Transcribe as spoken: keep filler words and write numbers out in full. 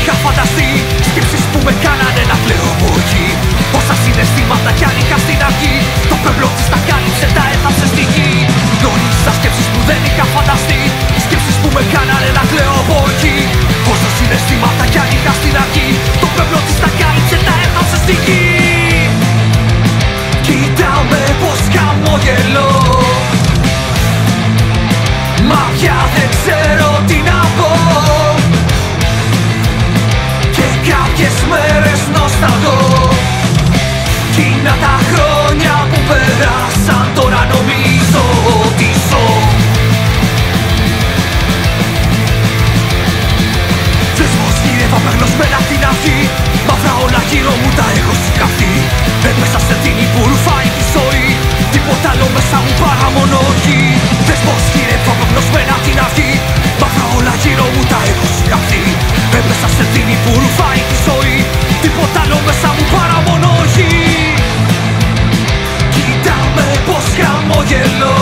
είχα φανταστεί, σκέψεις που με κάνανε να κλαίω από εκεί. Όσα συναισθήματα κι αν είχα στην αρχή, το πέμπλο της τα κάλυψε, τα έθαψε στη γη. Γνώρισα σκέψεις που δεν είχα φανταστεί, σκέψεις που με κάνανε να κλαίω από εκεί. Όσα συναισθήματα κι αν είχα στην αρχή, το πέμπλο της τα κάλυψε, τα έθαψε στη γη. Κοίτα με πως χαμογελώ, μα πια δεν ξέρω τι να πω. Και κάποιες μέρες νοσταλγώ, κι είναι τα χρόνια που πέρασαν, τώρα νομίζω ότι ζω. Θες πως γύρευα περνωσμένα απ' την αρχή, μαύρα όλα γύρω μου τα έχω συγχαθεί. Έπεσα σε τίνη που ρουφάει τη ζωή, τίποτα άλλο μέσα μου παρά μόνο οργή. Θες πως γύρευα περνωσμένα απ' την αρχή, μαύρα όλα γύρω μου τα έχω συγχαθεί. Έπεσα σε τίνη που ρουφάει τη ζωή, τίποτα άλλο μέσα μου παρά μόνο οργή. Κοίτα με πως χαμογελώ,